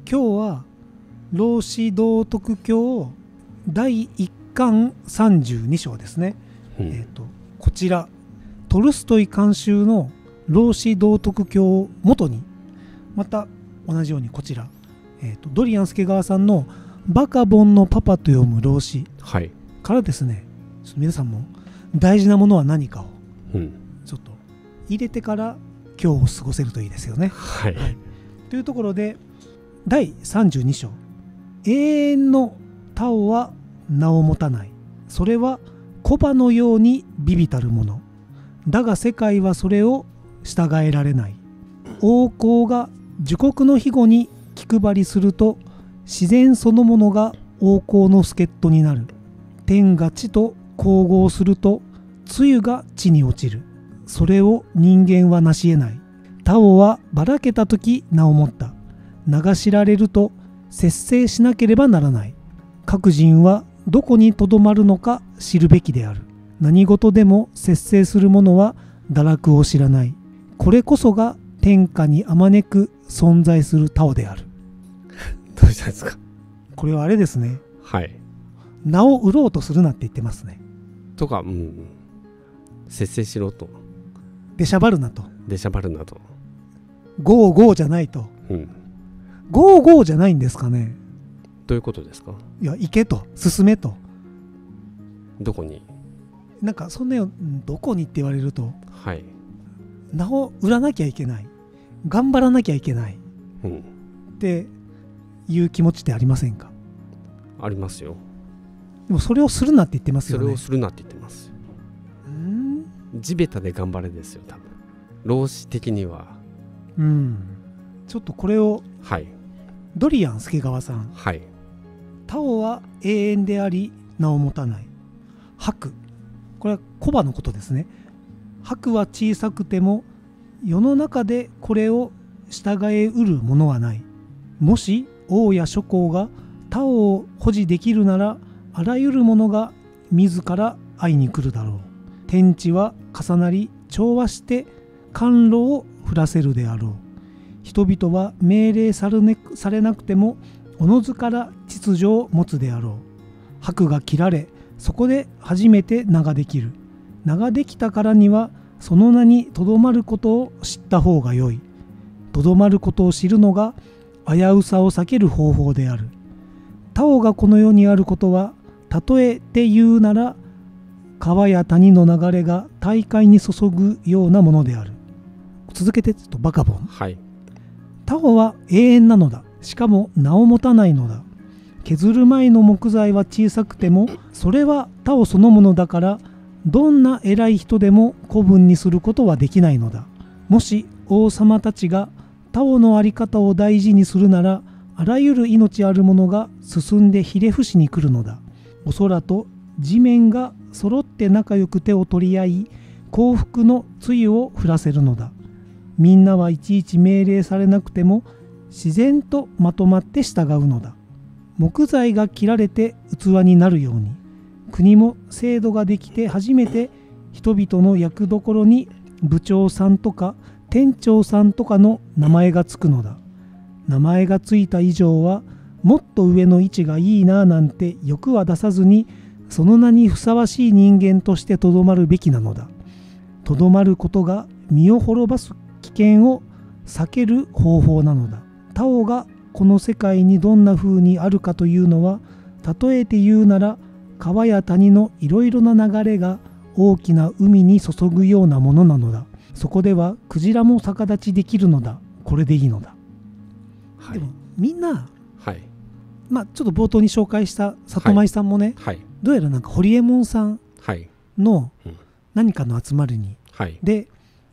今日は老子道徳経第1巻32章ですね、こちらトルストイ監修の老子道徳経を元に、また同じようにこちら、ドリアン助川さんのバカボンのパパと読む老子からですね、ちょっと皆さんも大事なものは何かをちょっと入れてから今日を過ごせるといいですよね。 はいというところで第32章、永遠の他をは名を持たない、それは小葉のように微々たるものだが世界はそれを従えられない。王侯が樹国の庇護に気配りすると自然そのものが王侯の助っ人になる。天が地と光合すると露が地に落ちる。それを人間は成し得ない。他をはばらけた時名を持った。名が知られると節制しなければならない。各人はどこにとどまるのか知るべきである。何事でも節制する者は堕落を知らない。これこそが天下にあまねく存在する他をである。 どうしたんですか。 これはあれですね。 はい。 名を売ろうとするなって言ってますね。 とか、節制しろと。 出しゃばるなと。 出しゃばるなと。 ゴーゴーじゃないと。ゴーゴーじゃないんですかね。 どういうことですか。 いや、行けと、進めと。 どこに。 なんかそんなよ、どこにって言われると、 はい。 名を売らなきゃいけない、頑張らなきゃいけない、っていう気持ちってありませんか。 ありますよ。 でもそれをするなって言ってますよね。 それをするなって言ってます。地べたで頑張れですよ、多分。老子的には。 ちょっとこれを、ドリアン助川さん、他をは永遠であり名を持たない。白、これは小葉のことですね。白は小さくても世の中でこれを従えうるものはない。もし王や諸侯が他を保持できるなら、あらゆるものが自ら会いに来るだろう。天地は重なり調和して甘露を降らせるであろう。人々は命令されなくてもおのずから秩序を持つであろう。白が切られ、そこで初めて名ができる。名ができたからにはその名にとどまることを知った方がよい。とどまることを知るのが危うさを避ける方法である。他をがこの世にあることは、例えて言うなら川や谷の流れが大海に注ぐようなものである。続けてちょっとバカボン。他をは永遠なのだ。しかも名を持たないのだ。削る前の木材は小さくても、それは他をそのものだから、どんな偉い人でも子分にすることはできないのだ。もし王様たちが他をの在り方を大事にするなら、あらゆる命あるものが進んでひれ伏しに来るのだ。お空と地面が揃って仲良く手を取り合い、幸福の露を降らせるのだ。みんなはいちいち命令されなくても自然とまとまって従うのだ。木材が切られて器になるように、国も制度ができて初めて人々の役どころに部長さんとか店長さんとかの名前がつくのだ。名前がついた以上はもっと上の位置がいいななんて欲は出さずに、その名にふさわしい人間としてとどまるべきなのだ。とどまることが身を滅ばす危険を避ける方法なのだ。他をがこの世界にどんな風にあるかというのは、例えて言うなら川や谷のいろいろな流れが大きな海に注ぐようなものなのだ。そこではクジラも逆立ちできるのだ。これでいいのだ。でもみんな、ちょっと冒頭に紹介した里舞さんもね、どうやらなんかホリエモンさんの何かの集まりに、で、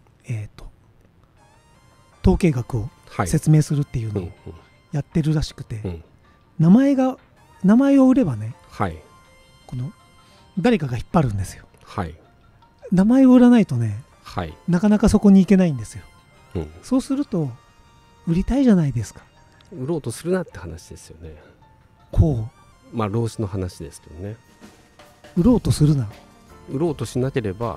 統計学を説明するっていうのをやってるらしくて、名前を売ればね、この誰かが引っ張るんですよ。名前を売らないとね、なかなかそこに行けないんですよ。そうすると売りたいじゃないですか。 売ろうとするなって話ですよね。 老子の話ですけどね。 売ろうとするな。 売ろうとしなければ、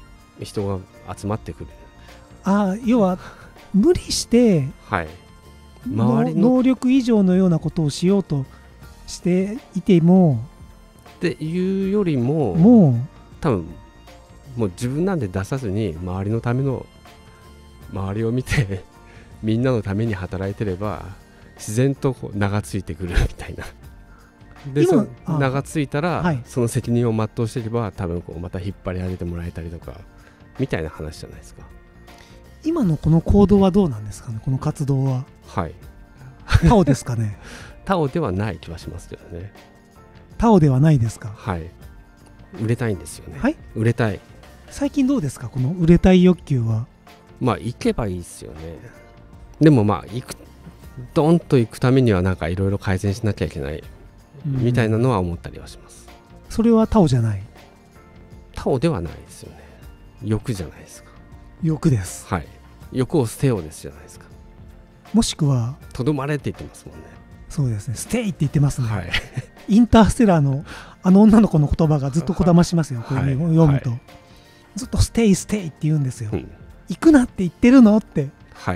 人が集まってくる。 要は無理して周りの能力以上のようなことをしようとしていてもっていうよりも多分もう自分なんで出さずに周りのための周りを見てみんなのために働いてれば自然と名がついてくるみたいな。でその名がついたら、はい、その責任を全うしていけば多分また引っ張り上げてもらえたりとかみたいな話じゃないですか。 今のこの行動はどうなんですかね、この活動は。 はい。 タオですかね。 タオではない気はしますけどね。 タオではないですか。 はい。売れたいんですよね。 はい。 売れたい。 最近どうですか、この売れたい欲求は。 まあ行けばいいですよね。でもまあドンと行くためにはなんかいろいろ改善しなきゃいけないみたいなのは思ったりはします。 それはタオじゃない。 タオではないですよね。欲じゃないですか。 欲です。 はい。欲を捨てようですじゃないですか。 もしくはとどまれって言ってますもんね。 そうですね、ステイって言ってますね。 はい。 インターステラーのあの女の子の言葉がずっとこだましますよ、これ読むと、はい、ずっとステイステイって言うんですよ、行くなって言ってるのって。 はい。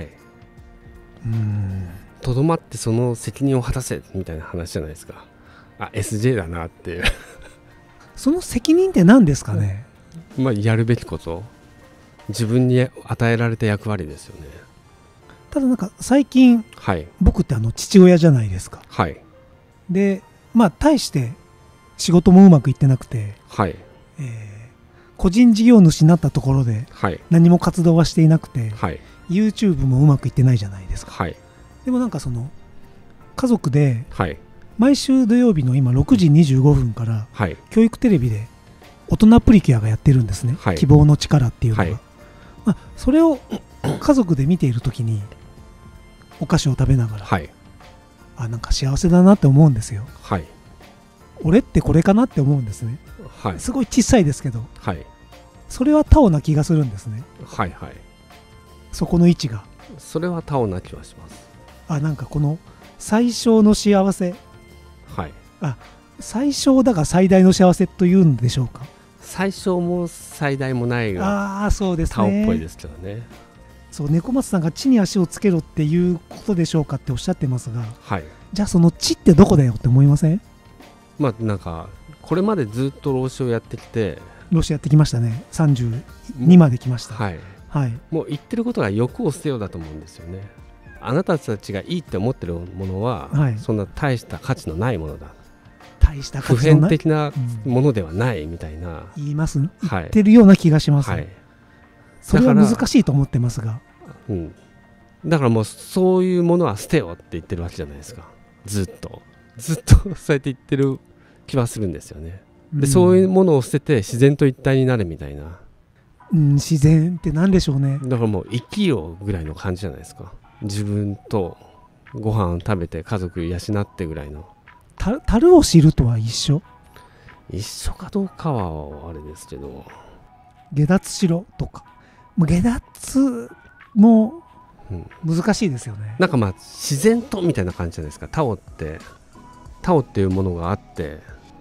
とどまってその責任を果たせみたいな話じゃないですか。SJ だなっていうその責任って何ですかね。 まあやるべきこと、自分に与えられた役割ですよね。 ただなんか最近、 はい、 僕って父親じゃないですか。 はい。 でまあ大して仕事もうまくいってなくて、 はい。 個人事業主になったところで何も活動はしていなくて、はい、YouTube もうまくいってないじゃないですか。 はい。 でもなんかその家族で、 はい、 毎週土曜日の今6時25分から、 はい、 教育テレビで大人プリキュアがやってるんですね、はい、希望の力っていうのが、はい、まあ、それを家族で見ているときにお菓子を食べながら、はい、なんか幸せだなって思うんですよ、はい、俺ってこれかなって思うんですね、はい、すごい小さいですけど、はい、それはタオな気がするんですね、はいはい、そこの位置が。 それはタオな気はします。 なんかこの最小の幸せ、はい、最小だが最大の幸せというんでしょうか。 最小も最大もないがそうですね、 タオっぽいですけどね。 そう、猫松さんが地に足をつけろっていうことでしょうかっておっしゃってますが、はい、じゃあその地ってどこだよって思いません？ まあなんかこれまでずっと老子をやってきて、 老子やってきましたね。32まで来ました。 はい、はい、もう言ってることが欲を捨てようだと思うんですよね。あなたたちがいいって思ってるものは、はい、そんな大した価値のないものだ、 大した価値の普遍的なものではないみたいな、 言ってるような気がします、はい、それは難しいと思ってますが、 だからもうそういうものは捨てよって言ってるわけじゃないですか。ずっとそうやって言ってる気はするんですよね。で、そういうものを捨てて自然と一体になるみたいな、 自然って何でしょうね。 だからもう生きようぐらいの感じじゃないですか。自分とご飯食べて家族養ってぐらいの。 樽を知るとは一緒かどうかはあれですけど、 下脱しろとか、下脱も難しいですよね、 なんかまあ自然とみたいな感じじゃないですか。タオっていうものがあって、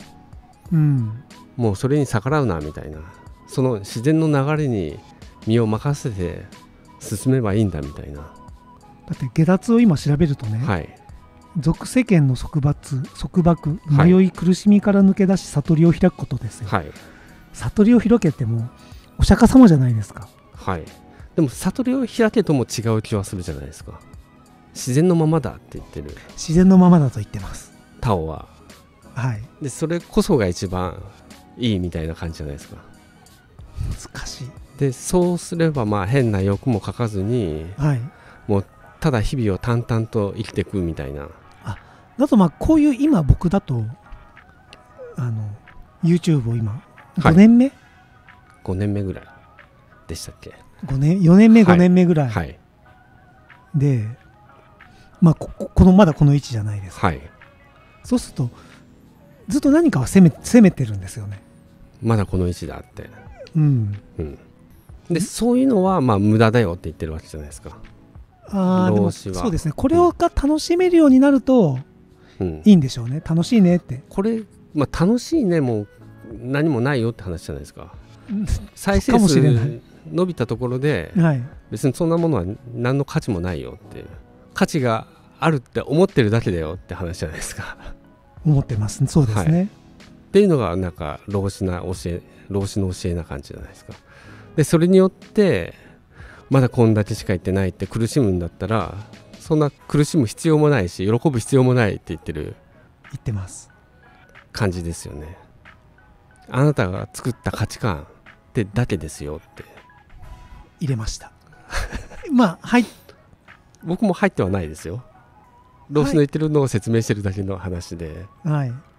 もうそれに逆らうなみたいな、その自然の流れに身を任せて進めばいいんだみたいな。 だって下脱を今調べるとね、はい、俗世間の束縛、迷い苦しみから抜け出し悟りを開くことですよ、はい、悟りを開けてもお釈迦様じゃないですか、はい、 でも悟りを開けとも違う気はするじゃないですか。自然のままだって言ってる。 自然のままだと言ってますタオは、はい、でそれこそが一番いいみたいな感じじゃないですか。 難しい。 でそうすればまあ変な欲もかかずに、はい、もうただ日々を淡々と生きていくみたいな。 だとまあこういう今僕だとYouTube を今5年目、はい、 5年目ぐらいでしたっけ。 4年目5年目ぐらい、はい、でまあこのまだこの位置じゃないですか、はい、そうするとずっと何かは攻めてるんですよね。 まだこの位置だって、でそういうのはまあ無駄だよって言ってるわけじゃないですか。 でもそうですね、これが楽しめるようになるといいんでしょうね、楽しいねって。 これ、まあ、楽しいねもう何もないよって話じゃないですか。再生数伸びたところで、はい、別にそんなものは何の価値もないよっていう。価値があるって思ってるだけだよって話じゃないですか。 思ってます。そうですね、はい、 っていうのがなんか老子の教えな感じじゃないですか。でそれによってまだこんだけしか言ってないって苦しむんだったら、そんな苦しむ必要もないし喜ぶ必要もないって言ってます感じですよね。あなたが作った価値観ってだけですよって入れましたまあはい僕も入ってはないですよ。老子の言ってるのを説明してるだけの話で、 はい、